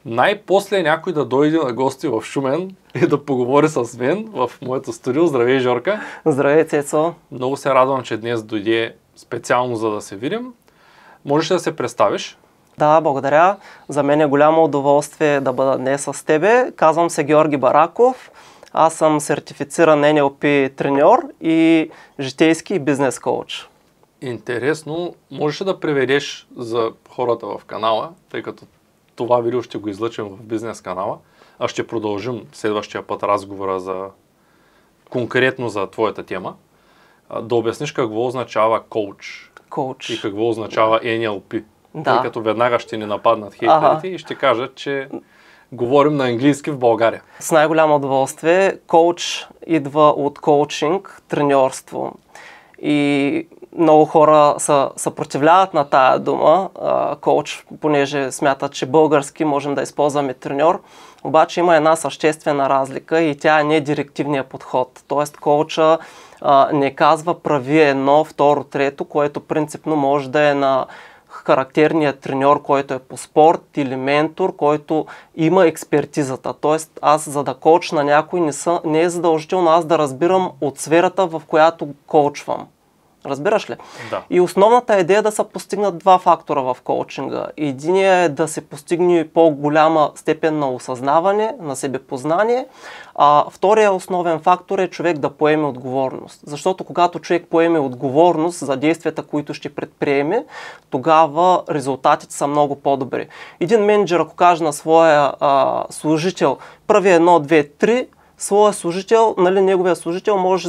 Най-после някой да дойде на гости в Шумен и да поговори с мен в моето студио. Здравей, Жорка! Здравей, Цецо! Много се радвам, че днес дойде специално за да се видим. Можеш ли да се представиш? Да, благодаря. За мен е голямо удоволствие да бъда днес с тебе. Казвам се Георги Бараков. Аз съм сертифициран NLP треньор и житейски бизнес коуч. Интересно. Можеш ли да преведеш за хората в канала, тъй като това видео ще го излъчим в бизнес канала, а ще продължим следващия път разговора конкретно за твоята тема. Да обясниш какво означава коуч и какво означава NLP. Да. Тъй като веднага ще ни нападнат хейтерите и ще кажат, че говорим на английски в България. С най-голямо удоволствие. Коуч идва от коучинг, треньорство. И много хора се съпротивляват на тая дума, коуч, понеже смятат, че български можем да използваме треньор. Обаче има една съществена разлика и тя е не директивния подход. Тоест коуча не казва прави едно, второ, трето, което принципно може да е на характерният треньор, който е по спорт или ментор, който има експертизата. Тоест аз за да коучна някой не е задължително аз да разбирам от сферата, в която коучвам. Разбираш ли? Да. И основната идея е да се постигнат два фактора в коучинга. Единият е да се постигне по-голяма степен на осъзнаване, на себепознание, а втория основен фактор е човек да поеме отговорност. Защото когато човек поеме отговорност за действията, които ще предприеме, тогава резултатите са много по-добри. Един менеджер, ако каже на своя служител прави 1, 2, 3, своя служител, неговия служител може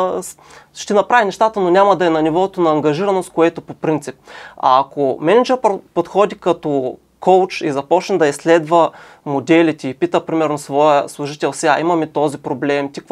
ще направи нещата, но няма да е на нивото на ангажираност, което по принцип. А ако менеджер подходи като коуч и започне да изследва моделите и пита примерно своя служител, сега имаме този проблем, ти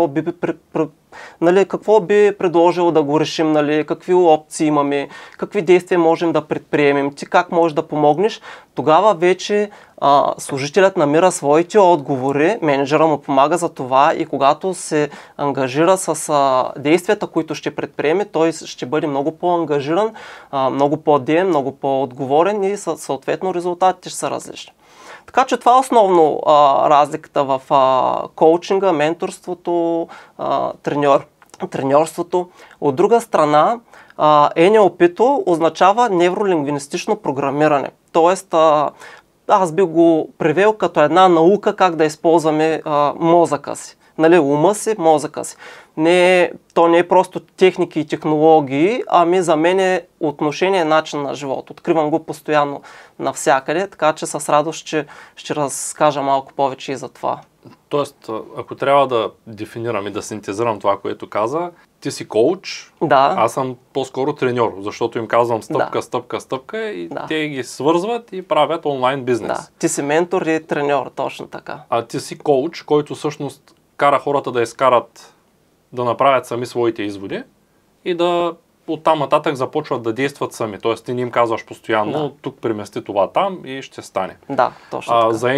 какво би предложил да го решим, какви опции имаме, какви действия можем да предприемем, ти как можеш да помогнеш, тогава вече служителят намира своите отговори, менеджера му помага за това и когато се ангажира с действията, които ще предприеме, той ще бъде много по-ангажиран, много по-деен, много по-отговорен и съответно резултатите ще са различни. Така че това е основно разликата в коучинга, менторството, треньорството. От друга страна, NLP-то означава невролингвистично програмиране. Тоест, аз би го превел като една наука как да използваме мозъка си. Ума си, мозъка си. То не е просто техники и технологии, ами за мен е отношение, начин на живот. Откривам го постоянно навсякъде, така че с радост ще разкажа малко повече и за това. Тоест, ако трябва да дефинирам и да синтезирам това, което каза, ти си коуч, да. Аз съм по-скоро треньор, защото им казвам стъпка, стъпка, стъпка и те ги свързват и правят онлайн бизнес. Да. Ти си ментор и треньор, точно така. А ти си коуч, който всъщност кара хората да изкарат, да направят сами своите изводи и да оттам нататък започват да действат сами. Тоест ти не им казваш постоянно, тук премести това там и ще стане. Да, точно така. За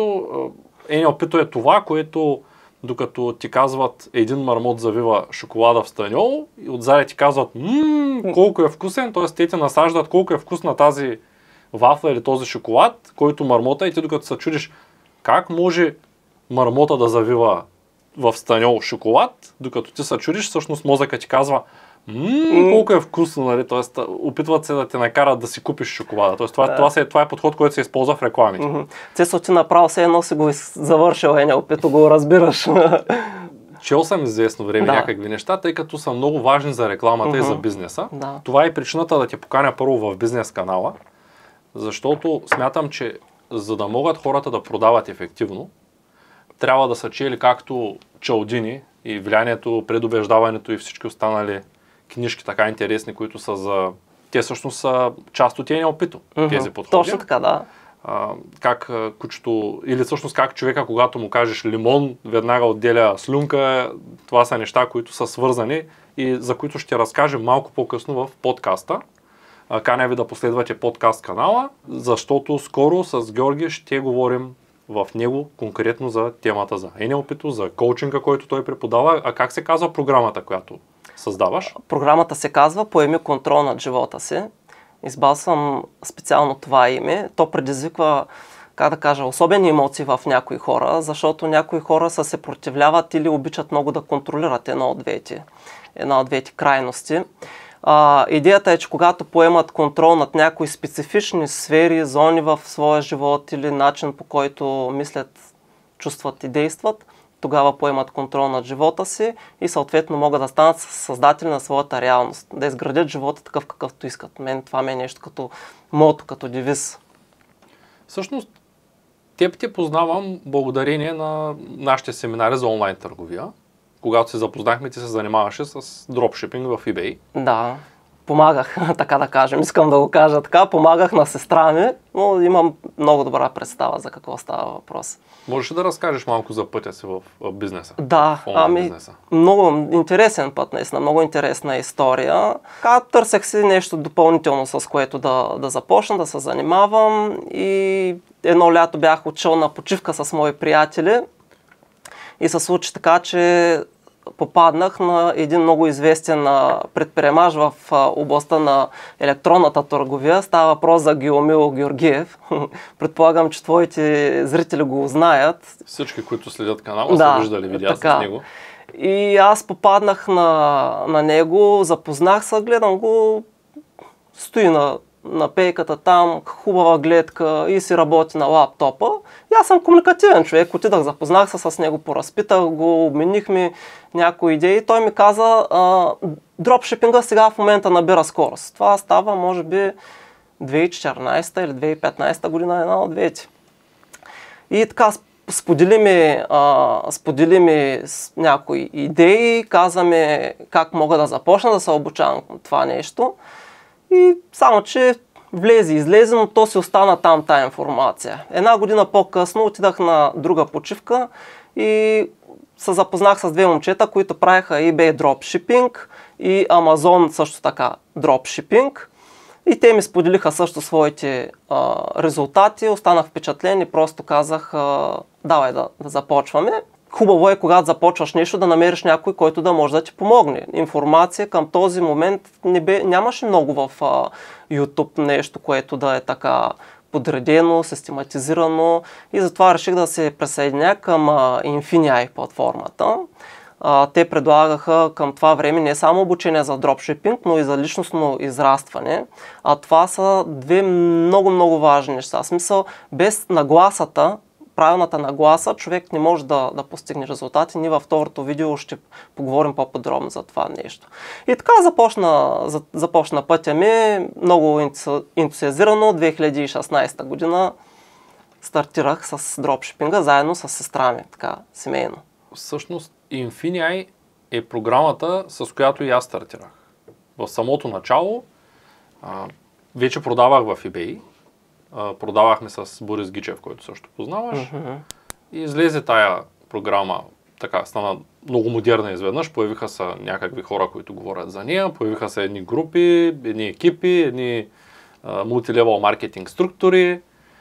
NLP-то е това, което докато ти казват един мармот завива шоколада в станьол и отзади ти казват колко е вкусен, т.е. те насаждат колко е вкусна тази вафла или този шоколад, който мармота и ти докато се чудиш как може мармота да завива в станьол шоколад, докато ти се чудиш, всъщност мозъка ти казва колко е вкусно, т.е. опитват се да те накарат да си купиш шоколада. Т.е. това е подход, който се използва в рекламите. Цесо, ти направо все едно си го завършил NLP-то, го разбираш. Чел съм известно време някакви неща, тъй като са много важни за рекламата и за бизнеса. Да. Това е причината да те поканя първо в бизнес канала, защото смятам, че за да могат хората да продават ефективно, трябва да са чели както Чалдини и Влиянието, Предубеждаването и всички останали книжки така интересни, които са те всъщност са част от NLP-то, тези подходи. Точно така, да. Как кучето, или всъщност как човека, когато му кажеш лимон, веднага отделя слюнка. Това са неща, които са свързани и за които ще разкажем малко по-късно в подкаста. Каня ви да последвате подкаст канала, защото скоро с Георги ще говорим в него конкретно за темата за NLP-то, за коучинга, който той преподава. А как се казва програмата, която създаваш? Програмата се казва "Поеми контрол над живота си". Избрал съм специално това име. То предизвиква как да кажа, особени емоции в някои хора, защото някои хора се съпротивляват или обичат много да контролират една от двете крайности. Идеята е, че когато поемат контрол над някои специфични сфери, зони в своя живот или начин, по който мислят, чувстват и действат, тогава поемат контрол над живота си и съответно могат да станат създатели на своята реалност, да изградят живота такъв какъвто искат. Това ми е нещо като мото, като девиз. Всъщност, теб те познавам благодарение на нашите семинари за онлайн търговия. Когато се запознахме, ти се занимаваше с дропшипинг в eBay. Да, помагах, така да кажем. Искам да го кажа така. Помагах на сестра ми, но имам много добра представа за какво става въпрос. Можеш ли да разкажеш малко за пътя си в бизнеса? Да, бизнеса? Много интересен път, наистина, много интересна история. Търсех си нещо допълнително, с което да започна, да се занимавам, и едно лято бях отишъл на почивка с мои приятели и се случи така, че попаднах на един много известен предприемач в областта на електронната търговия. Става въпрос за Геомил Георгиев. Предполагам, че твоите зрители го знаят. Всички, които следят канала, са виждали видеа с него. И аз попаднах на него, запознах се, гледам го, стои на пейката там, хубава гледка и си работи на лаптопа. И аз съм комуникативен човек, отидах, запознах се с него, поразпитах го, обменихме някои идеи. Той ми каза, дропшипинга сега в момента набира скорост. Това става, може би, 2014 или 2015 година, една от двете. И така сподели ми някои идеи, каза ми как мога да започна да се обучавам това нещо. И само, че влезе-излезе, но то си остана там тая информация. Една година по-късно отидах на друга почивка и се запознах с две момчета, които правиха eBay дропшипинг и Amazon също така дропшипинг. И те ми споделиха също своите резултати, останах впечатлен и просто казах, давай да започваме. Хубаво е, когато започваш нещо, да намериш някой, който да може да ти помогне. Информация към този момент нямаше много в YouTube нещо, което да е така подредено, систематизирано, и затова реших да се присъединя към Infinii платформата. Те предлагаха към това време не само обучение за дропшипинг, но и за личностно израстване. Това са две много важни неща. В смисъл, без нагласата, правилната нагласа, човек не може да постигне резултати. Ние във второто видео ще поговорим по-подробно за това нещо. И така започна пътя ми, много ентусиазирано. 2016 година стартирах с дропшипинга заедно с сестра ми, така, семейно. Всъщност, Infinii е програмата, с която и аз стартирах. В самото начало вече продавах в eBay. Продавахме с Борис Гичев, който също познаваш. И излезе тая програма, така стана много модерна изведнъж. Появиха се някакви хора, които говорят за нея. Появиха се едни групи, едни екипи, едни мултилевел маркетинг структури.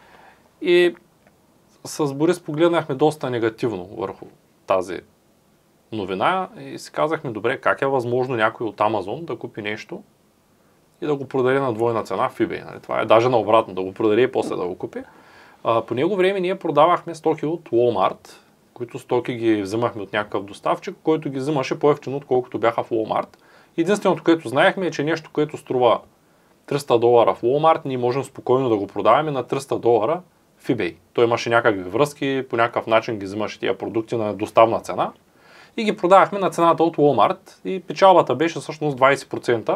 И с Борис погледнахме доста негативно върху тази новина и си казахме, добре, как е възможно някой от Amazon да купи нещо и да го продаде на двойна цена в eBay. Нали? Това е даже наобратно, да го продаде и после да го купи. По него време ние продавахме стоки от Walmart, които стоки ги взимахме от някакъв доставчик, който ги взимаше по-евтино, отколкото бяха в Walmart. Единственото, което знаехме, е, че нещо, което струва $300 в Walmart, ние можем спокойно да го продаваме на $300 в eBay. Той имаше някакви връзки, по някакъв начин ги взимаше тия продукти на доставна цена и ги продавахме на цената от Walmart и печалбата беше всъщност 20%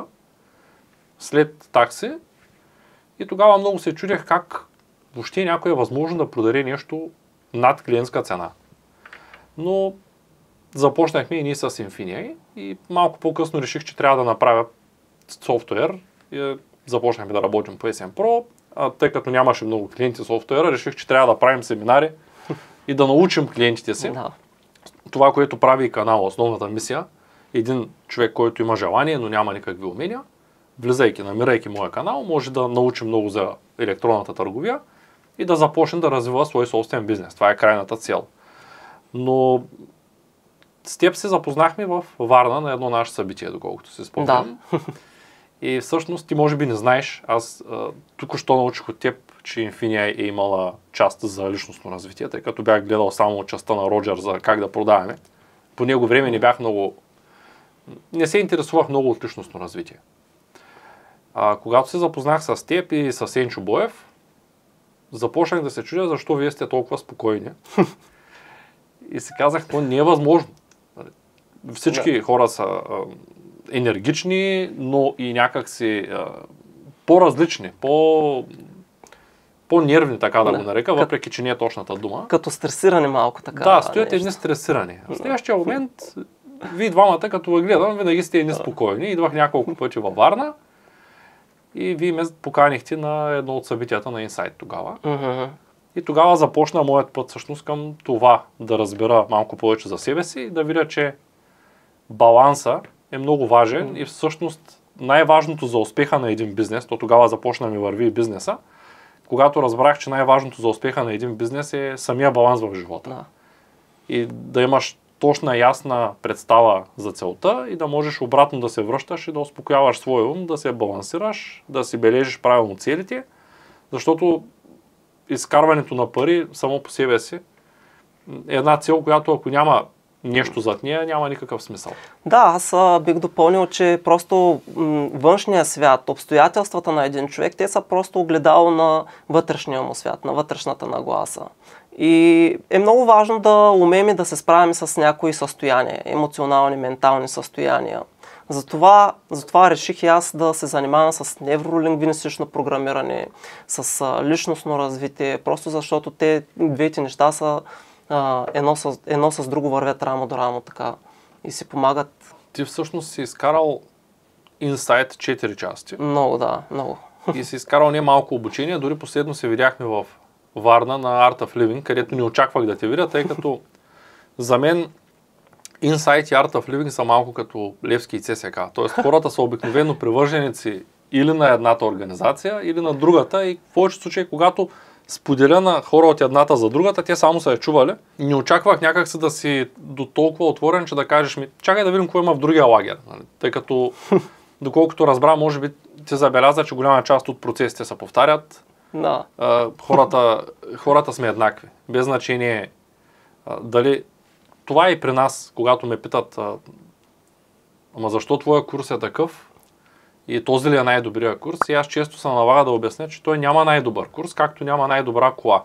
след такси. И тогава много се чудех как въобще някой е възможно да продаде нещо над клиентска цена. Но започнахме и ние с Infinii и малко по-късно реших, че трябва да направя софтуер и започнахме да работим по SN Pro. Тъй като нямаше много клиенти софтуера, реших, че трябва да правим семинари и да научим клиентите си. Да. Това, което прави и канала, основната мисия, един човек, който има желание, но няма никакви умения, влизайки, намирайки моя канал, може да научи много за електронната търговия и да започне да развива свой собствен бизнес. Това е крайната цел. Но с теб се запознахме в Варна на едно наше събитие, доколкото се спомням. Да. И всъщност ти може би не знаеш, аз тук що научих от теб, че Infinia е имала част за личностно развитие, тъй като бях гледал само частта на Роджер за как да продаваме. По него време не се интересувах много от личностно развитие. Когато се запознах с теб и с Енчо Боев, започнах да се чудя защо вие сте толкова спокойни. И си казах, то не е възможно. Всички хора са енергични, но и някакси по-различни, по-нервни, така да го нарека, въпреки че не е точната дума. Като стресирани малко така. Да, стоят едни стресирани. В следващия момент, вие двамата, като ви гледам, винаги сте едни спокойни. Идвах няколко пъти във Варна и вие ме поканихте на едно от събитията на Инсайт тогава. И тогава започна моят път всъщност към това да разбера малко повече за себе си и да видя, че баланса е много важен и всъщност най-важното за успеха на един бизнес, то тогава започна ми върви и бизнеса, когато разбрах, че най-важното за успеха на един бизнес е самия баланс в живота. Да. И да имаш точна, ясна представа за целта и да можеш обратно да се връщаш и да успокояваш своя ум, да се балансираш, да си бележиш правилно целите, защото изкарването на пари само по себе си е една цел, която ако няма нещо зад нея, няма никакъв смисъл. Да, аз бих допълнил, че просто външния свят, обстоятелствата на един човек, те са просто огледало на вътрешния му свят, на вътрешната нагласа. И е много важно да умеем и да се справим с някои състояния, емоционални, ментални състояния. Затова реших и аз да се занимавам с невролингвистично програмиране, с личностно развитие, просто защото те двете неща са едно с друго вървят рамо до рамо така и си помагат. Ти всъщност си изкарал Инсайт 4 части. Много, да, много. И си изкарал не малко обучение, дори последно се видяхме в Варна на Art of Living, където не очаквах да те видя, тъй като за мен Инсайт и Art of Living са малко като Левски и ЦСК. Тоест хората са обикновено привърженици или на едната организация, или на другата и в повечето случаи, когато споделя на хора от едната за другата, те само са я чували. Не очаквах някакси да си до толкова отворен, че да кажеш ми, чакай да видим какво има в другия лагер. Тъй като, доколкото разбра, може би ти забеляза, че голяма част от процесите се повтарят. Да. Хората сме еднакви. Без значение дали... Това е и при нас, когато ме питат, ама защо твоя курс е такъв? И този ли е най-добрия курс? И аз често се налага да обясня, че той няма най-добър курс, както няма най-добра кола.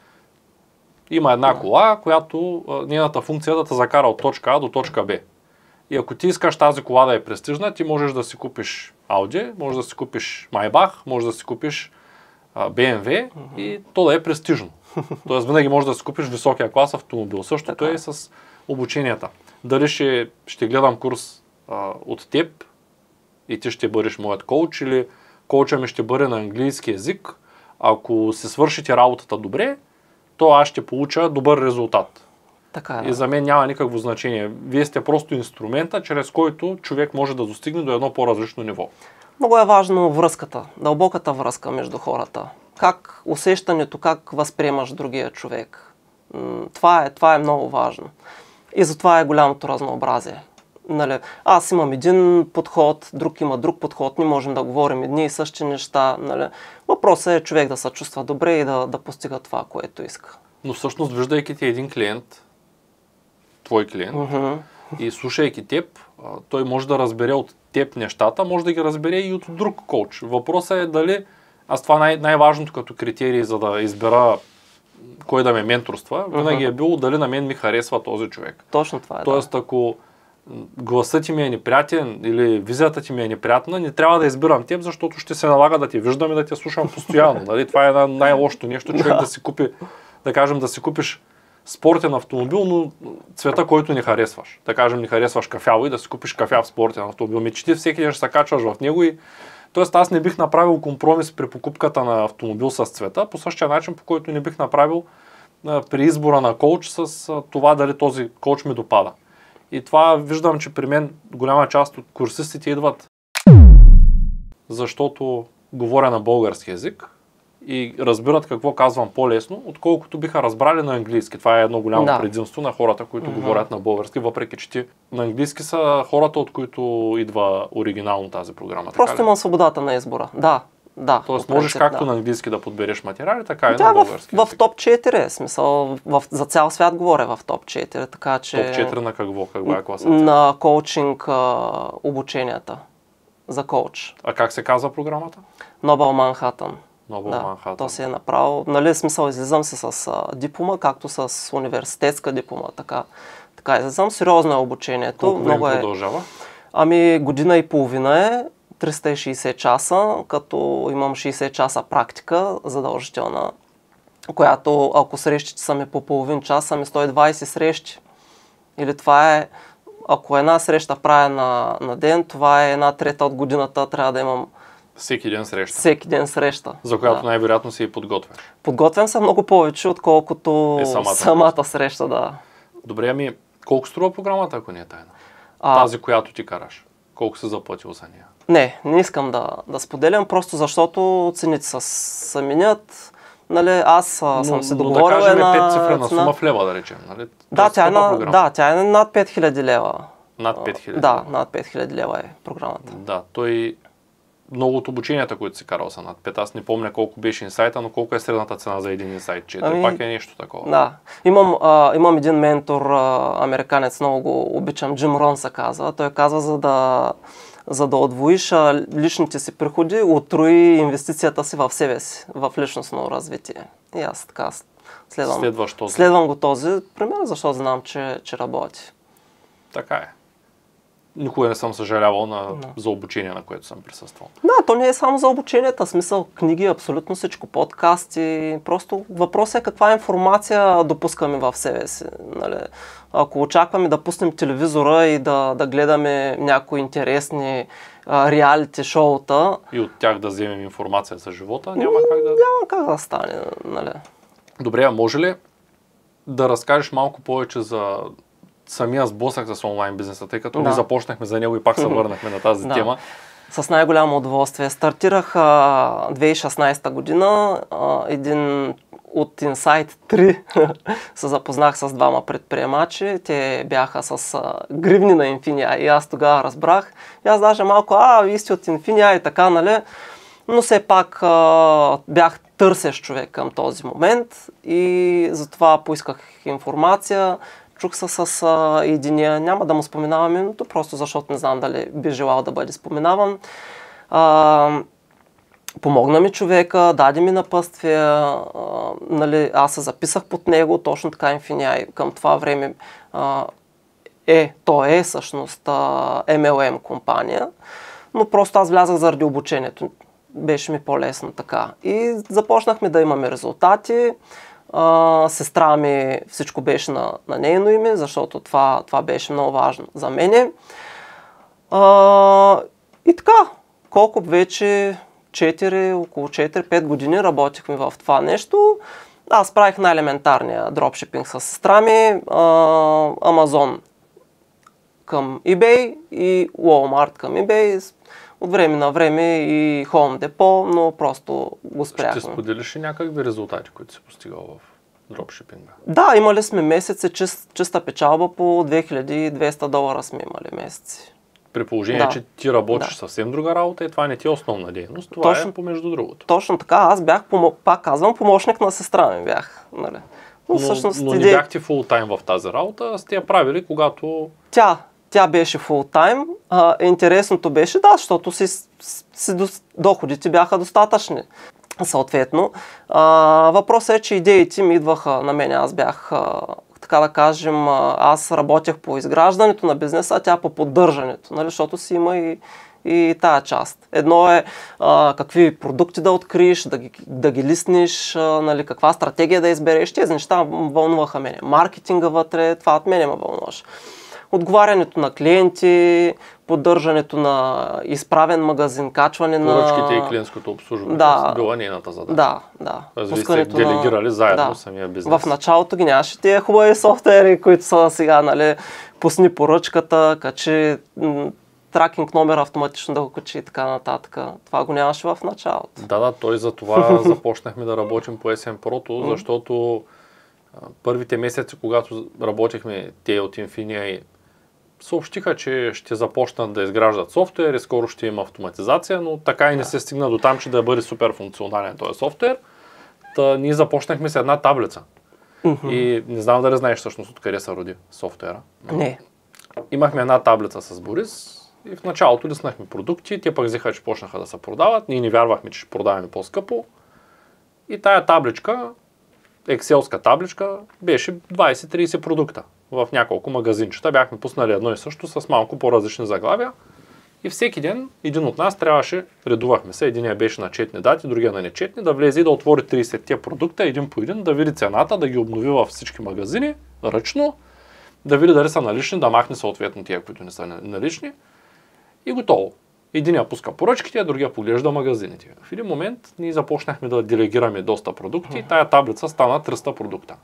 Има една кола, която нейната функция е да те закара от точка А до точка Б. И ако ти искаш тази кола да е престижна, ти можеш да си купиш Audi, можеш да си купиш Maybach, можеш да си купиш BMW и то да е престижно. Тоест винаги можеш да си купиш високия клас автомобил. Същото е с обученията. Дали ще гледам курс от теб, и ти ще бъдеш моят коуч, или коуча ми ще бъде на английски език. Ако се свършите работата добре, то аз ще получа добър резултат. Така е. И за мен няма никакво значение. Вие сте просто инструмента, чрез който човек може да достигне до едно по-различно ниво. Много е важно връзката, дълбоката връзка между хората. Как усещането, как възприемаш другия човек. Това е много важно. И затова е голямото разнообразие. Нали, аз имам един подход, друг има друг подход, не можем да говорим едни и същи неща. Нали. Въпросът е човек да се чувства добре и да постига това, което иска. Но всъщност, виждайки ти един клиент, твой клиент, и слушайки теб, той може да разбере от теб нещата, може да ги разбере и от друг коуч. Въпросът е дали, аз това най-важното като критерий, за да избера кой да ме менторства, винаги е било дали на мен ми харесва този човек. Точно това е. Тоест, ако гласът ти ми е неприятен или визията ти ми е неприятна, не трябва да избирам теб, защото ще се налага да те виждам и да те слушам постоянно. Нали? Това е най-лошото нещо, човек да си купи, да кажем, да си купиш спортен автомобил, но цвета, който не харесваш. Да кажем, не харесваш кафяво и да си купиш кафяв спортен автомобил. Ми че ти всеки ден ще се качваш в него и тоест аз не бих направил компромис при покупката на автомобил с цвета, по същия начин, по който не бих направил при избора на коуч с това дали този коуч ми допада. И това виждам, че при мен голяма част от курсистите идват, защото говоря на български език и разбират какво казвам по-лесно, отколкото биха разбрали на английски. Това е едно голямо предимство на хората, които говорят на български, въпреки че на английски са хората, от които идва оригинално тази програма. Просто имам свободата на избора. Да. Да, Тоест по можеш принцип, както на английски да подбереш материали, така и Тя на е български. в топ 4, смисъл, за цял свят говоря в топ 4, така че... Топ 4 на какво? Каква е класацията? На коучинг обученията за коуч. А как се казва програмата? Нобел Манхатън. Манхатън. То си е направил, нали, смисъл, излизам се с диплома, както с университетска диплома, така излизам. Сериозно е обучението. Колко много време продължава? Ами година и половина е, 360 часа, като имам 60 часа практика задължителна, която ако срещите са ми по половин час, са ми 120 срещи. Или това е, ако една среща правя на ден, това е 1/3 от годината, трябва да имам всеки ден среща. Всеки ден среща. За която най-вероятно си и подготвяш. Подготвям се много повече, отколкото самата среща, да. Добре, ами колко струва програмата, ако не е тайна? Тази, която ти караш. Колко си заплатил за нея? Не искам да споделям, просто защото цените се менят. Нали, аз съм се договорил да кажем 5 цифрена сума в лева, да речем. Нали? Да, тя е над 5000 лева. Над 5000? Да, над 5000 лева е програмата. Да, той много от обученията, които си карал са над 5. Аз не помня колко беше инсайта, но колко е средната цена за един инсайт? 4. Пак е нещо такова. Да. Имам един ментор, американец, много го обичам, Джим Рон се казва. Той казва, за да отвоиш личните си приходи, утрои инвестицията си в себе си, в личностно развитие. И аз така следвам го този пример, защото знам, че работи. Така е. Никога не съм съжалявал за обучение, на което съм присъствал. Да, то не е само за обученията, смисъл книги, абсолютно всичко, подкасти. Просто въпросът е каква информация допускаме в себе си. Нали? Ако очакваме да пуснем телевизора и да гледаме някои интересни реалити шоута... И от тях да вземем информация за живота, няма как да стане. Нали? Добре, а може ли да разкажеш малко повече за самия сблъсък с онлайн бизнеса, тъй като ние започнахме за него и пак се върнахме на тази тема? С най-голямо удоволствие. Стартирах 2016 година, един от Insight 3 се запознах с двама предприемачи. Те бяха с гривни на Infinia и аз тогава разбрах. И аз даже малко, вие сте от Infinia и така, нали? Но все пак бях търсещ човек към този момент и затова поисках информация. Чух се с единия, няма да му споменавам името, просто защото не знам дали би желал да бъде споменаван. Помогна ми човека, даде ми напътствия, нали, аз се записах под него, точно така Infinia към това време то е всъщност MLM компания, но просто аз влязах заради обучението, беше ми по-лесно така. И започнахме да имаме резултати. Сестра ми всичко беше на нейно име, защото това беше много важно за мене. И така, колко вече около 4-5 години работихме в това нещо. Аз правих най-елементарния дропшипинг с сестра ми, Amazon към eBay и Walmart към eBay. От време на време и Home Depot, но просто го спряхме. Ще споделиш ли някакви резултати, които си постигал в дропшипинга? Да, имали сме месеци, чиста печалба по $2200 сме имали месеци. При положение, че ти работиш съвсем друга работа и това не ти е основна дейност, това е помежду другото. Точно така, аз бях, пак казвам, помощник на сестра ми бях. Нали? Но не бяхте фултайм в тази работа, сте я правили, когато... Тя беше фултайм. Интересното беше, защото доходите бяха достатъчни. Съответно, въпросът е, че идеите ми идваха на мен. Аз бях, така да кажем, аз работех по изграждането на бизнеса, а тя по поддържането, нали? Защото си има и тая част. Едно е какви продукти да откриеш, да ги листнеш, нали, каква стратегия да избереш. Тези неща вълнуваха мене. Маркетинга вътре, това от мене ме вълнуваше. Отговарянето на клиенти, поддържането на изправен магазин, качване на... Поръчките и клиентското обслужване била нейната задача. Да. Вие сте делегирали заедно самия бизнес. В началото ги нямаше тия хубави софтуери, които са сега, нали, пусни поръчката, качи тракинг номер автоматично да го качи и така нататък. Това го нямаше в началото. Да, той за това започнахме да работим по SM Pro, защото първите месеци, когато работихме те от Infinia и съобщиха, че ще започнат да изграждат софтуер и скоро ще има автоматизация, но така и не се стигна до там, че да бъде супер функционален този софтуер. Та ние започнахме с една таблица. И не знам дали знаеш всъщност откъде се роди софтуера. Не. Имахме една таблица с Борис и в началото лиснахме продукти, те пък взеха, че почнаха да се продават, ние не вярвахме, че ще продаваме по-скъпо. И тая табличка, екселска табличка, беше 20-30 продукта в няколко магазинчета. Бяхме пуснали едно и също с малко по-различни заглавия. И всеки ден един от нас трябваше, редувахме се, единия беше на четни дати, другия на нечетни, да влезе и да отвори 30 продукта един по един, да види цената, да ги обнови във всички магазини ръчно, да види дали са налични, да махне съответно тия, които не са налични. И готово. Единия пуска поръчките, а другия поглежда магазините. В един момент ние започнахме да делегираме доста продукти и тая таблица стана 300 продукта.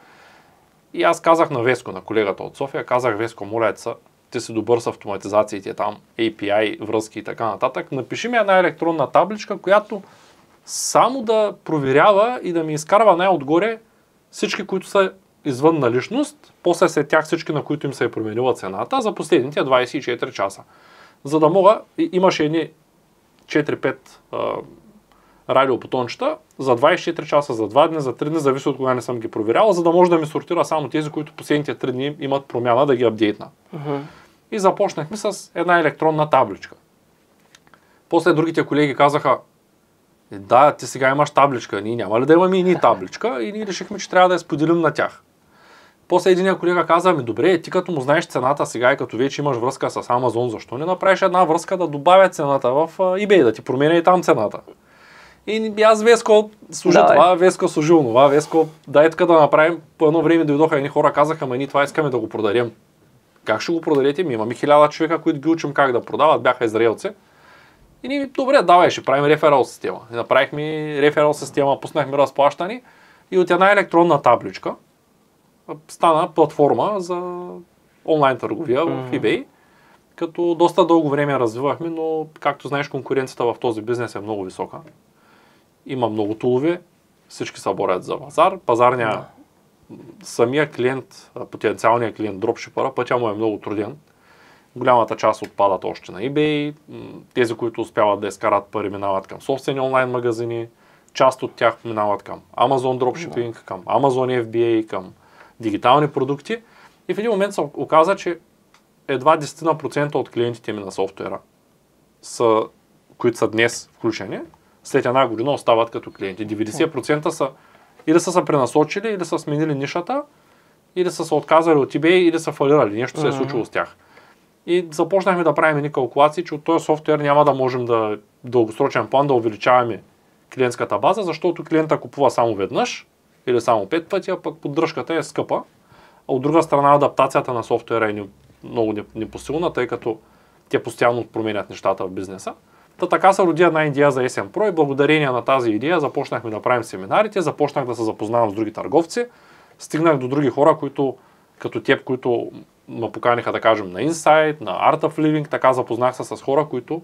И аз казах на Веско, на колегата от София, казах: Веско, моля се, ти си добър с автоматизациите там, API, връзки и така нататък. Напиши ми една електронна табличка, която само да проверява и да ми изкарва най-отгоре всички, които са извън наличност, после след тях всички, на които им се е променила цената, за последните 24 часа. За да мога, имаше едни 4-5 радиобутончета за 24 часа, за 2 дни, за 3 дни, зависи от кога не съм ги проверял, за да може да ми сортира само тези, които последните 3 дни имат промяна, да ги апдейтна. И започнахме с една електронна табличка. После другите колеги казаха: да, ти сега имаш табличка, ние няма ли да имаме и ние табличка? И ние решихме, че трябва да я споделим на тях. После един колега каза: добре, ти като му знаеш цената сега и като вече имаш връзка с Amazon, защо не направиш една връзка да добавя цената в eBay, да ти променя и там цената? И аз Веско служи това, Веско служи онова, Веско дай така да направим. По едно време дойдоха едни хора, казаха: ние това искаме да го продадем. Как ще го продадете? Имаме 1000 човека, които ги учим как да продават, бяха израелци. И ние: добре, давай, ще правим реферал система. И направихме реферал система, пуснахме разплащане и от една електронна табличка стана платформа за онлайн търговия в eBay, като доста дълго време развивахме, но както знаеш, конкуренцията в този бизнес е много висока. Има много тулове, всички се борят за пазар. Пазарния, самия клиент, потенциалният клиент, дропшипъра, пътя му е много труден. Голямата част отпадат още на eBay, тези, които успяват да изкарат пари, минават към собствени онлайн магазини, част от тях минават към Amazon Dropshipping, към Amazon FBA, към дигитални продукти. И в един момент се оказа, че едва 10% от клиентите ми на софтуера, които са днес включени, след една година остават като клиенти. 90% са или са се пренасочили, или са сменили нишата, или са се отказали от eBay, или са фалирали. Нещо се е случило с тях. И започнахме да правим едни калкулации, че от този софтуер няма да можем да дългосрочен план да увеличаваме клиентската база, защото клиента купува само веднъж или само 5 пъти, а пък поддръжката е скъпа. А от друга страна адаптацията на софтуера е много непосилна, тъй като те постоянно променят нещата в бизнеса. Така се роди една идея за SM Pro и благодарение на тази идея започнахме да правим семинарите, започнах да се запознавам с други търговци, стигнах до други хора, които като теб, които ме поканиха, да кажем, на Insight, на Art of Living, така запознах се с хора, които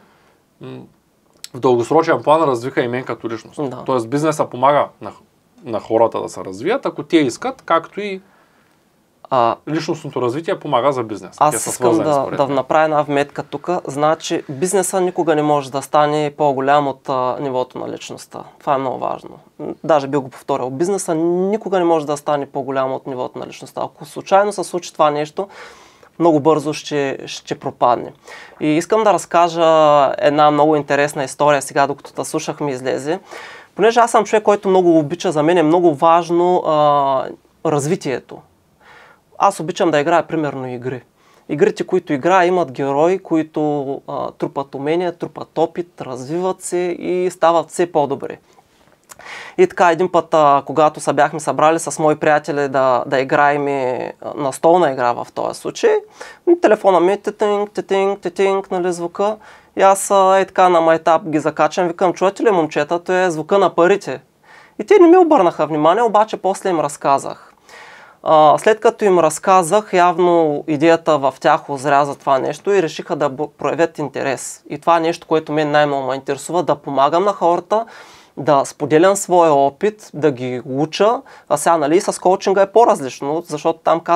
в дългосрочен план развиха и мен като личност. Да. Тоест бизнеса помага на хората да се развият, ако те искат, както и личностното развитие помага за бизнес. Аз искам да направя една вметка тук. Значи бизнеса никога не може да стане по-голям от нивото на личността. Това е много важно. Даже би го повторил. Бизнеса никога не може да стане по-голям от нивото на личността. Ако случайно се случи това нещо, много бързо ще пропадне. И искам да разкажа една много интересна история сега, докато те слушахме излезе. Понеже аз съм човек, който много обича, за мен е много важно развитието. Аз обичам да играя примерно игри. Игрите, които играя, имат герои, които трупат умения, трупат опит, развиват се и стават все по-добри. И така един път, когато се бяхме събрали с мои приятели да играем на столна игра в този случай, телефона ми тетинг, нали, звука. И аз така на майтап ги закачам, викам: чуете ли, момчета, то е звука на парите. И те не ми обърнаха внимание, обаче после им разказах. След като им разказах, явно идеята в тях озря за това нещо и решиха да проявят интерес. И това е нещо, което мен най-много ме интересува, да помагам на хората, да споделям своя опит, да ги уча. А сега, нали, с коучинга е по-различно, защото там казах,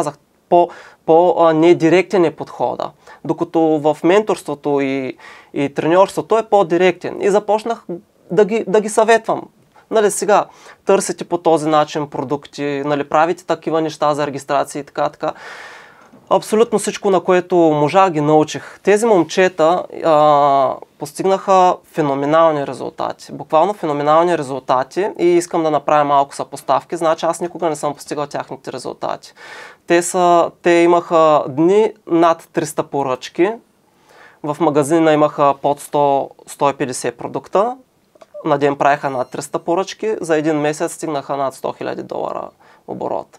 по-недиректен е подхода. Докато в менторството и треньорството е по-директен. И започнах да ги съветвам. Нали, сега търсите по този начин продукти, нали, правите такива неща за регистрация и така. Абсолютно всичко, на което можах, ги научих. Тези момчета постигнаха феноменални резултати. Буквално феноменални резултати и искам да направя малко съпоставки. Значи аз никога не съм постигал тяхните резултати. Те имаха дни над 300 поръчки. В магазина имаха под 100-150 продукта. На ден правиха над 300 поръчки. За един месец стигнаха над $100 000 оборот.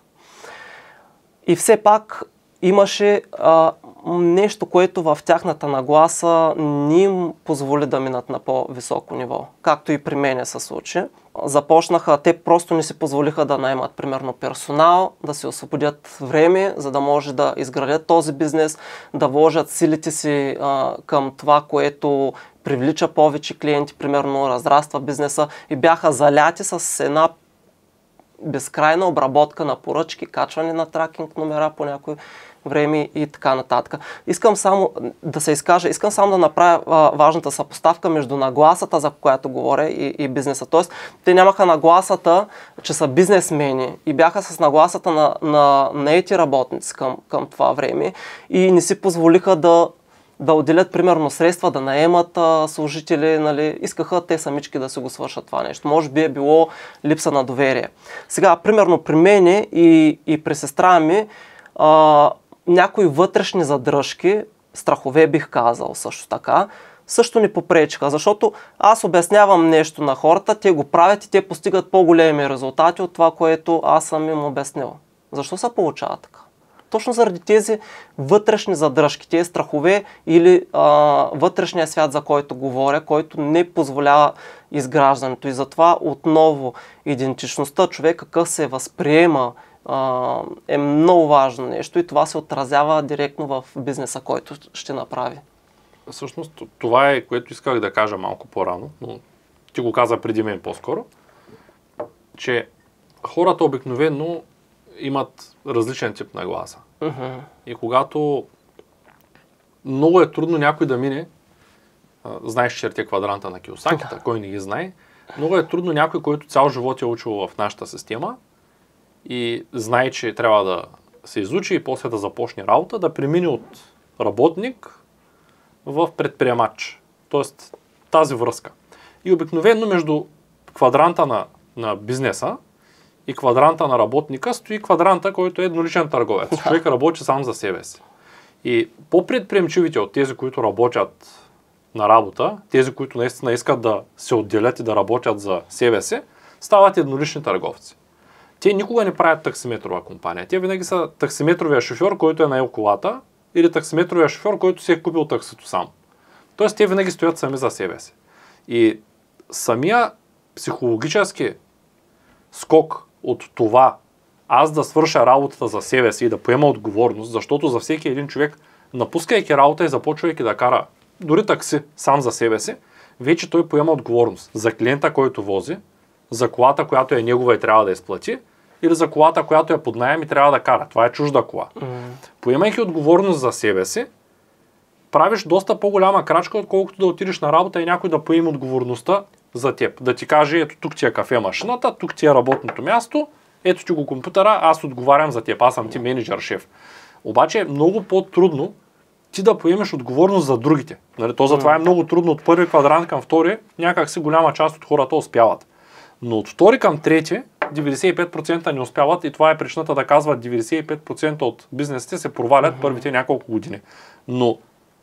И все пак имаше нещо, което в тяхната нагласа не им позволи да минат на по-високо ниво. Както и при мене се случи. Започнаха, те просто не си позволиха да наемат примерно персонал, да си освободят време, за да може да изградят този бизнес, да вложат силите си към това, което привлича повече клиенти, примерно разраства бизнеса и бяха заляти с една безкрайна обработка на поръчки, качване на тракинг номера по някой време и така нататък. Искам само да се изкажа, искам само да направя важната съпоставка между нагласата, за която говоря, и бизнеса. Тоест, те нямаха нагласата, че са бизнесмени и бяха с нагласата на наети работници към това време и не си позволиха да отделят примерно средства, да наемат служители, нали, искаха те самички да си го свършат това нещо. Може би е било липса на доверие. Сега, примерно при мене и при сестра ми, някои вътрешни задръжки, страхове бих казал също така, също ни попречиха, защото аз обяснявам нещо на хората, те го правят и те постигат по-големи резултати от това, което аз съм им обяснил. Защо се получава така? Точно заради тези вътрешни задръжки, тези страхове или вътрешния свят, за който говоря, който не позволява изграждането. И затова отново идентичността, човек какъв се възприема, е много важно нещо и това се отразява директно в бизнеса, който ще направи. Всъщност това е, което исках да кажа малко по-рано, но ти го каза преди мен по-скоро, че хората обикновено имат различен тип на гласа. И когато много е трудно някой да мине, знаеш черти квадранта на Кийосаки, кой не ги знае, много е трудно някой, който цял живот е учил в нашата система и знае, че трябва да се изучи и после да започне работа, да премине от работник в предприемач. Тоест тази връзка. И обикновено между квадранта на бизнеса и квадранта на работника стои квадранта, който е едноличен търговец. Човек работи сам за себе си. И по-предприемчивите от тези, които работят на работа, тези, които наистина искат да се отделят и да работят за себе си, стават еднолични търговци. Те никога не правят таксиметрова компания. Те винаги са таксиметровия шофьор, който е наел колата, или таксиметровия шофьор, който си е купил таксито сам. Тоест те винаги стоят сами за себе си. И самия психологически скок от това аз да свърша работата за себе си и да поема отговорност, защото за всеки един човек, напускайки работа и започвайки да кара дори такси сам за себе си, вече той поема отговорност за клиента, който вози, за колата, която е негова и трябва да изплати, или за колата, която е под наем и трябва да кара. Това е чужда кола. Поемайки отговорност за себе си, правиш доста по-голяма крачка, отколкото да отидеш на работа и някой да поеме отговорността за теб. Да ти каже, ето тук ти е кафе машината, тук ти е работното място, ето ти го компютъра, аз отговарям за теб, аз съм ти менеджер, шеф. Обаче е много по-трудно ти да поемеш отговорност за другите. Нали? То затова е много трудно от първи квадрант към втори, някак си голяма част от хората успяват. Но от втори към трети, 95% не успяват и това е причината да казват 95% от бизнесите се провалят първите няколко години. Но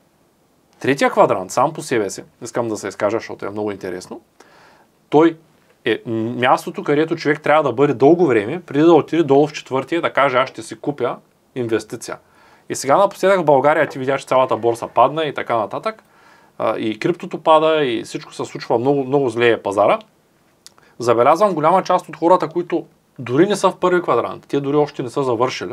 третия квадрант сам по себе си, искам да се изкажа, защото е много интересно, той е мястото, където човек трябва да бъде дълго време, преди да отиде долу в четвъртия, да каже аз ще си купя инвестиция. И сега напоследък в България ти видя, че цялата борса падна и така нататък. И криптото пада и всичко се случва много, много зле е пазара. Забелязвам голяма част от хората, които дори не са в първи квадрант, те дори още не са завършили,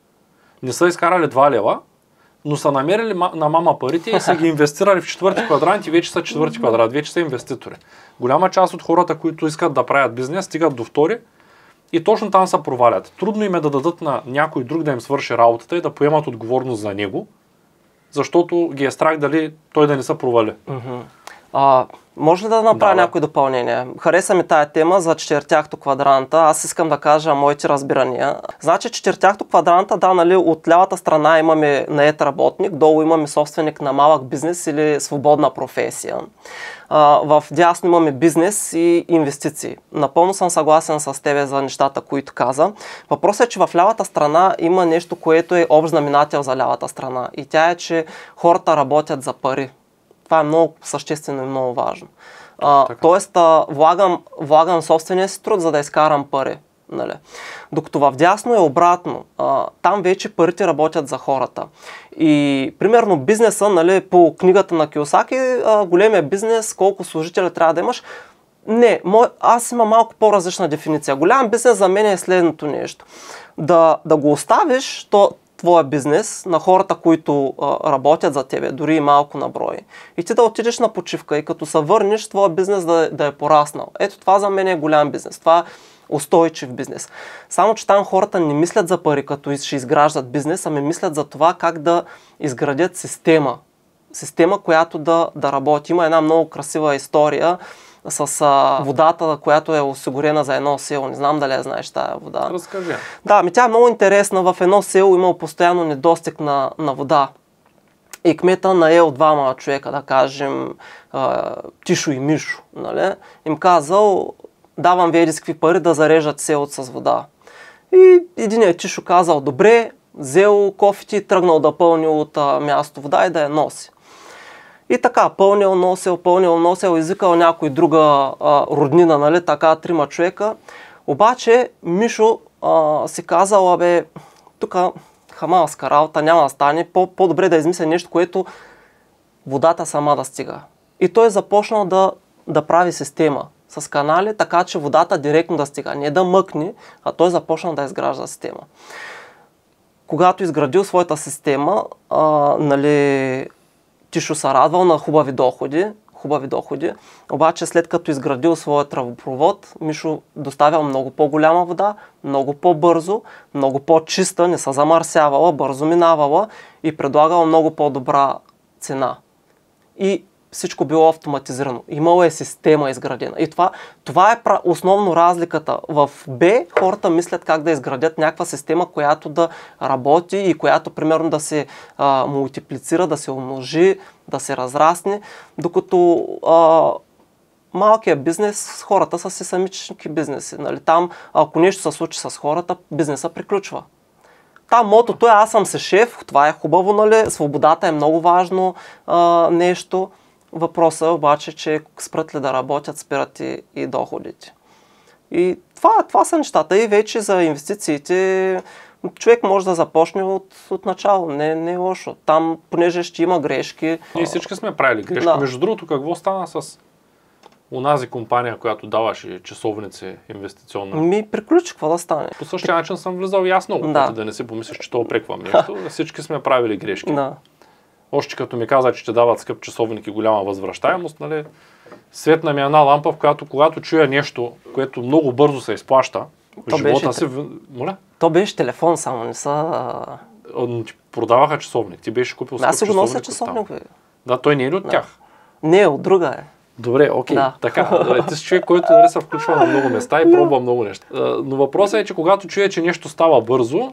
не са изкарали 2 лева, но са намерили на мама парите и са ги инвестирали в четвърти квадрант и вече са четвърти квадрант, вече са инвеститори. Голяма част от хората, които искат да правят бизнес, стигат до втори и точно там се провалят. Трудно им е да дадат на някой друг да им свърши работата и да поемат отговорност за него, защото ги е страх дали той да не се провали. Може ли да направя някои допълнения? Хареса ми тая тема за четиртяхто квадранта. Аз искам да кажа моите разбирания. Значи четиртяхто квадранта, да, нали, от лявата страна имаме нает работник, долу имаме собственик на малък бизнес или свободна професия. В дясно имаме бизнес и инвестиции. Напълно съм съгласен с тебе за нещата, които каза. Въпросът е, че в лявата страна има нещо, което е общ знаменател за лявата страна. И тя е, че хората работят за пари. Това е много съществено и много важно. Тоест, влагам собствения си труд, за да изкарам пари. Нали? Докато в дясно е обратно. Там вече парите работят за хората. И примерно бизнеса, нали, по книгата на Кийосаки, големия бизнес, колко служители трябва да имаш. Не, аз имам малко по-различна дефиниция. Голям бизнес за мен е следното нещо. Да го оставиш, твоя бизнес на хората, които работят за тебе, дори и малко на брой. И ти да отидеш на почивка и като се върнеш, твоя бизнес да е пораснал. Ето това за мен е голям бизнес. Това е устойчив бизнес. Само че там хората не мислят за пари, като ще изграждат бизнес, ами мислят за това как да изградят система. Система, която да работи. Има една много красива история с водата, която е осигурена за едно село. Не знам дали я знаеш тая вода. Разкажи. Да, тя е много интересна. В едно село имал постоянно недостиг на вода. И кмета наел двама човека, да кажем, Тишо и Мишо. Нали? Им казал, давам ви какви пари да зарежат селото с вода. И единият Тишо казал, добре, взел кофите и тръгнал да пълни от място вода и да я носи. И така, пълнил, носил, извикал някой друга роднина, нали, така, 3 човека. Обаче Мишо си казал, тук хамалска работа, няма да стане, по-добре да измисля нещо, което водата сама да стига. И той започнал да прави система с канали, така че водата директно да стига. Не да мъкне, а той започнал да изгражда система. Когато изградил своята система, нали, Тишо се радвал на хубави доходи, обаче след като изградил своя тръбопровод, Мишо доставял много по-голяма вода, много по-бързо, много по-чиста, не се замърсявала, бързо минавала и предлагала много по-добра цена. И всичко било автоматизирано. Имало е система изградена. И това е основно разликата. В Б хората мислят как да изградят някаква система, която да работи и която примерно да се мултиплицира, да се умножи, да се разрасне, докато малкият бизнес, хората са си самични бизнеси. Нали? Там, ако нещо се случи с хората, бизнеса приключва. Там мотото е аз съм се шеф, това е хубаво, нали? Свободата е много важно нещо. Въпросът е обаче, че спрат ли да работят, спират и доходите. И това са нещата. И вече за инвестициите човек може да започне от начало. Не е лошо. Там, понеже ще има грешки. Ние всички сме правили грешки. Да. Между другото, какво стана с онази компания, която даваше часовници инвестиционна? Приключи, какво да стане? По същия начин съм влизал и аз много пъти, да не си помислиш, че това опреквам нещо. Всички сме правили грешки. Да. Още като ми каза, че ще дават скъп часовник и голяма възвръщаемост, нали, светна ми една лампа, в която когато чуя нещо, което много бързо се изплаща, в живота си... Моля? То беше телефон само, не са... Ти продаваха часовник, ти беше купил скъп часовник. Аз си го нося часовник. Да, той не е ли от тях? Не, от друга е. Добре, окей. Да. Така, ти си човек, който се включва на много места и пробва много неща. Но въпросът е, че когато чуя, че нещо става бързо,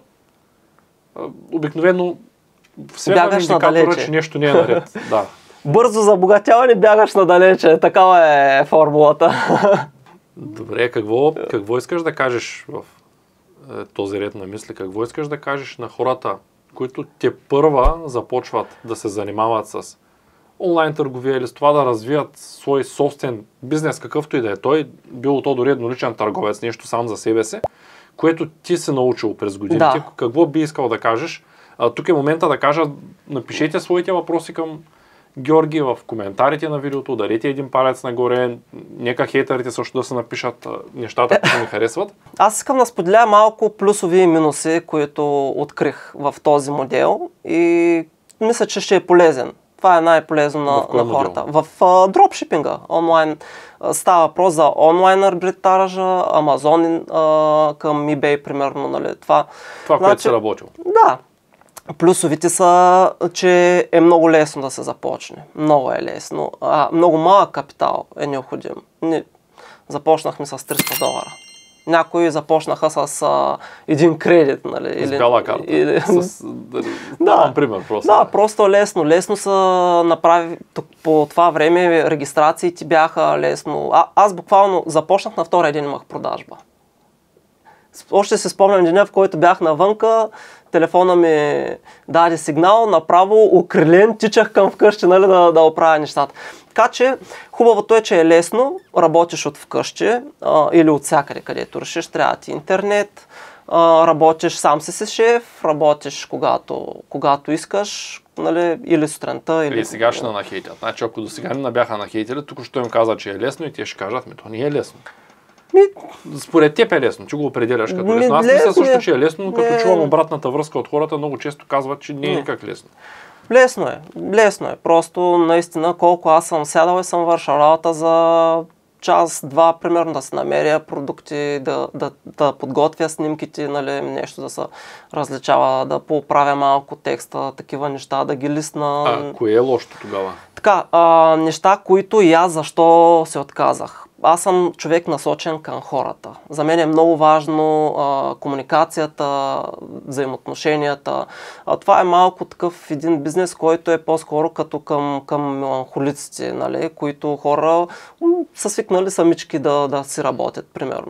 обикновено светна индикатора, че нещо не е наред. Да. Бързо забогатяване, бягаш надалече. Такава е формулата. Добре, какво искаш да кажеш в този ред на мисли? Какво искаш да кажеш на хората, които те първа започват да се занимават с онлайн търговия или с това да развият свой собствен бизнес, какъвто и да е той, било то дори едноличен търговец, нещо сам за себе си, което ти си научил през годините. Да. Какво би искал да кажеш? Тук е момента да кажа, напишете своите въпроси към Георги в коментарите на видеото, ударете един палец нагоре, нека хейтерите също да се напишат нещата, които ми харесват. Аз искам да споделя малко плюсови и минуси, които открих в този модел и мисля, че ще е полезен Това е най-полезно на хората. В дропшипинга, онлайн. Става въпрос за онлайн арбитража, Амазон към eBay, примерно. Нали? Това което се работил. Да. Плюсовите са, че е много лесно да се започне. Много е лесно. Много малък капитал е необходим. Започнахме с $300. Някои започнаха с един кредит, нали? С бяла карта. Давам пример просто. Да, просто лесно. Лесно са направи. По това време регистрациите бяха лесно. Аз буквално започнах на втория ден, имах продажба. Още се спомням деня, в който бях навънка, телефона ми даде сигнал, направо окрилен, тичах към вкъщи, нали, да оправя нещата. Така че хубавото е, че е лесно, работиш от вкъщи или от всякъде, където решиш, трябва ти интернет, работиш сам си шеф, работиш когато искаш, нали, или сутринта. Или сега ще нахейтят. Значи ако до сега не набяха нахейтили, тук ще им каза, че е лесно и те ще кажат, то не е лесно. Според теб е лесно, че го определяш като лесно. Аз мисля също, че е лесно, но като чувам обратната връзка от хората, много често казват, че не е никак лесно. Лесно е. Просто наистина колко аз съм сядал и съм вършил работа за час-два, примерно да се намеря продукти, да подготвя снимките, нали, нещо да се различава, да поправя малко текста, такива неща, да ги листна. Кое е лошото тогава? Така, неща, които и аз защо се отказах. Аз съм човек насочен към хората. За мен е много важно комуникацията, взаимоотношенията. Това е малко такъв един бизнес, който е по-скоро като към холиците, нали, които хора са свикнали самички да си работят, примерно.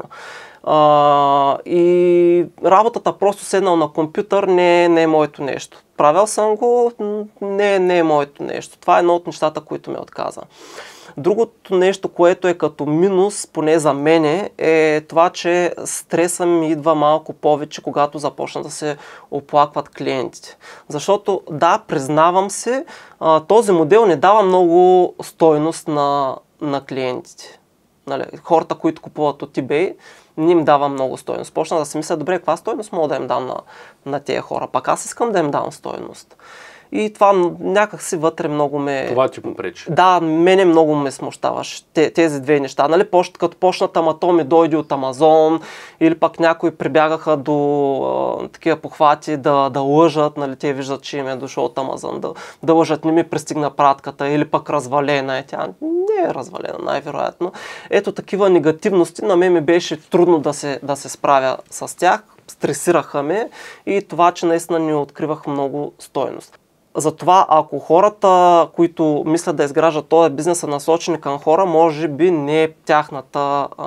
И работата просто седнал на компютър не е моето нещо. Правил съм го, не е моето нещо. Това е едно от нещата, които ме отказа. Другото нещо, което е като минус, поне за мене, е това, че стреса ми идва малко повече, когато започна да се оплакват клиентите. Защото да, признавам се, този модел не дава много стойност на клиентите. Нали, хората, които купуват от eBay, не им дава много стойност. Почна да си мисля, добре, каква стойност мога да им дам на тези хора? Пак аз искам да им дам стойност. И това някак си вътре много ме... Това ти попречи. Да, мене много ме смущаваш тези две неща. Нали? Като почнат, ама то ми дойде от Амазон, или пък някои прибягаха до такива похвати да лъжат, нали? Те виждат, че им е дошъл от Амазон, да лъжат, не ми пристигна пратката, или пък развалена е. Тя не е развалена, най-вероятно. Ето такива негативности, на мен ми беше трудно да се справя с тях, стресираха ме и това, че наистина не откривах много стойност. Затова, ако хората, които мислят да изграждат този бизнес, са насочени към хора, може би не е тяхният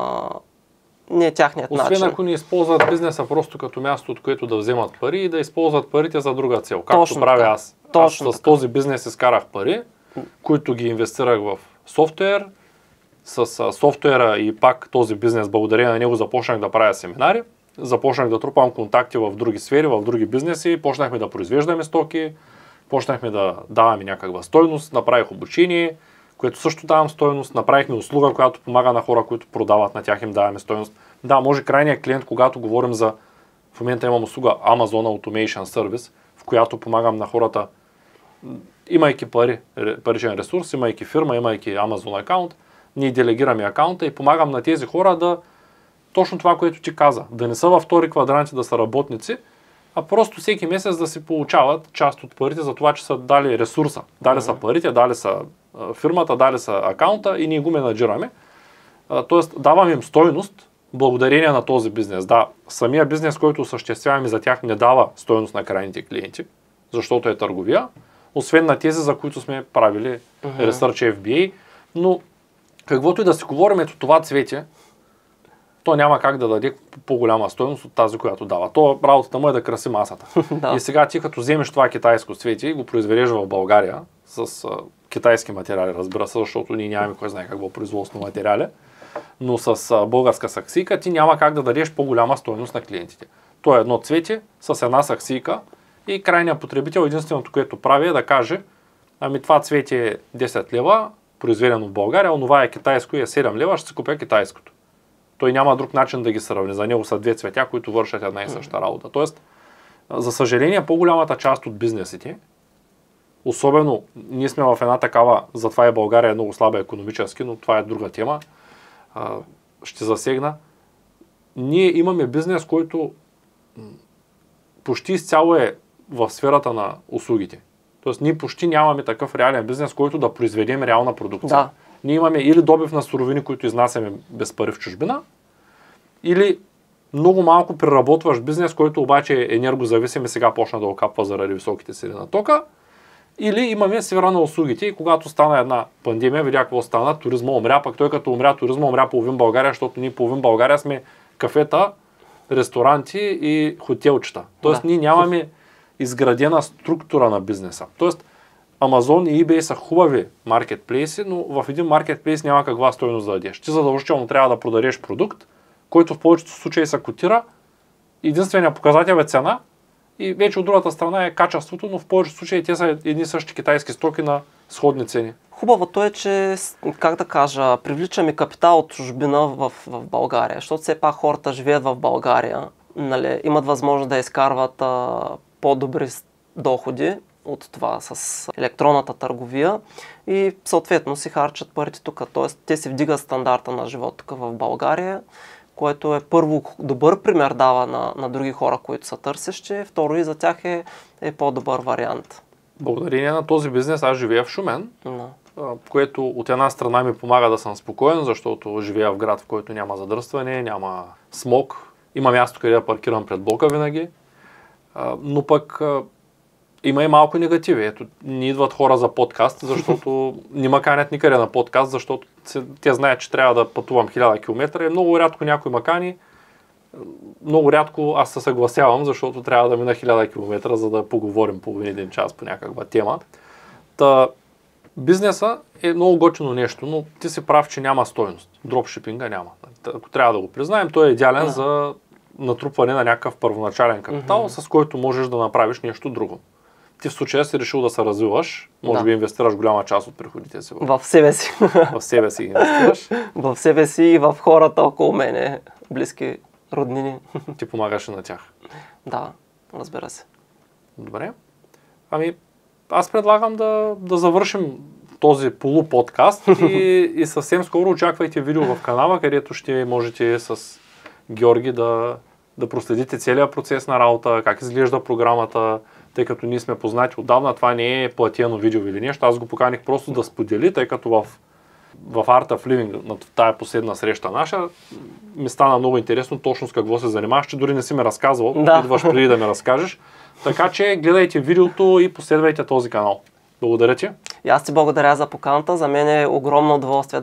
начин. Освен ако не използват бизнеса просто като място, от което да вземат пари и да използват парите за друга цел. Както Точно правя така. аз. Аз с този бизнес изкарах пари, които ги инвестирах в софтуер. С софтуера и пак този бизнес, благодарение на него, започнах да правя семинари. Започнах да трупам контакти в други сфери, в други бизнеси. Почнахме да произвеждаме стоки. Почнахме да даваме някаква стойност, направих обучение, което също давам стойност, направихме услуга, която помага на хора, които продават, на тях им даваме стойност. Да, може крайният клиент, когато говорим в момента имам услуга Amazon Automation Service, в която помагам на хората, имайки паричен ресурс, имайки фирма, имайки Amazon акаунт, ние делегираме акаунта и помагам на тези хора точно това, което ти каза, да не са във втори квадранти, да са работници, а просто всеки месец да си получават част от парите за това, че са дали ресурса. Дали са парите, дали са фирмата, дали са акаунта и ние го менаджираме. Тоест даваме им стойност благодарение на този бизнес. Да, самия бизнес, който осъществяваме за тях, не дава стойност на крайните клиенти, защото е търговия, освен на тези, за които сме правили Research FBA. Но каквото и да си говорим, ето това цвете, то няма как да даде по-голяма стойност от тази, която дава. То работата му е да краси масата. Да. И сега ти като вземеш това китайско цвете и го произведеш в България с китайски материали, разбира се, защото ние нямаме кой знае какво производство материали, но с българска саксийка ти няма как да дадеш по-голяма стойност на клиентите. То е едно цвете с една саксийка и крайният потребител единственото, което прави е да каже, ами това цвете е 10 лева, произведено в България, онова е китайско и е 7 лева, ще си купя китайското. Той няма друг начин да ги сравни. За него са две цветя, които вършат една и съща работа. Тоест, за съжаление, по-голямата част от бизнесите особено ние сме в една такава, затова и България е много слаба икономически, но това е друга тема, ще засегна. Ние имаме бизнес, който почти изцяло е в сферата на услугите. Тоест ние почти нямаме такъв реален бизнес, който да произведем реална продукция. Да. Ние имаме или добив на суровини, които изнасяме без пари в чужбина, или много малко преработваш бизнес, който обаче е енергозависим и сега почна да окапва заради високите цени на тока. Или имаме сфера на услугите и когато стана една пандемия, видя какво стана, туризма умря, пък той като умря, туризма умря половин България, защото ние половин България сме кафета, ресторанти и хотелчета. Тоест ние нямаме изградена структура на бизнеса. Тоест Amazon и eBay са хубави маркетплейси, но в един маркетплейс няма каква стойност да дадеш. Ти задължително трябва да продадеш продукт, който в повечето случаи се котира. Единственият показател е цена и вече от другата страна е качеството, но в повечето случаи те са едни същи китайски стоки на сходни цени. Хубавото е, че, как да кажа, привличаме капитал от чужбина в България, защото все пак хората живеят в България, нали, имат възможност да изкарват по-добри доходи от това с електронната търговия и съответно си харчат парите тук. Тоест те си вдигат стандарта на живот тук в България, което е първо добър пример дава на други хора, които са търсещи, второ и за тях е по-добър вариант. Благодарение на този бизнес аз живея в Шумен, което от една страна ми помага да съм спокоен, защото живея в град, в който няма задръстване, няма смог, има място къде да паркирам пред блока винаги, но пък има и малко негативи. Ето, не идват хора за подкаст, защото не ма канят никъде на подкаст, защото те знаят, че трябва да пътувам 1000 км и много рядко някой ма кани. Много рядко аз се съгласявам, защото трябва да мина 1000 км, за да поговорим половин един час по някаква тема. Бизнеса е много готино нещо, но ти си прав, че няма стойност. Дропшипинга няма. Ако трябва да го признаем, той е идеален за натрупване на някакъв първоначален капитал, с който можеш да направиш нещо друго. Ти в случая си решил да се развиваш, може би инвестираш голяма част от приходите си. В себе си. В себе си инвестираш. В себе си и в хората около мене, близки роднини. Ти помагаш на тях. Да, разбира се. Добре. Ами, аз предлагам да завършим този полуподкаст и съвсем скоро очаквайте видео в канала, където ще можете с Георги да проследите целият процес на работа, как изглежда програмата, тъй като ние сме познати отдавна, това не е платено видео или нещо. Аз го поканих просто да сподели, тъй като в Art of Living, на тая последна среща наша, ми стана много интересно точно с какво се занимаваш, че дори не си ме разказвал, идваш преди да ме разкажеш. Така че гледайте видеото и последвайте този канал. Благодаря ти. И аз ти благодаря за поканата, за мен е огромно удоволствие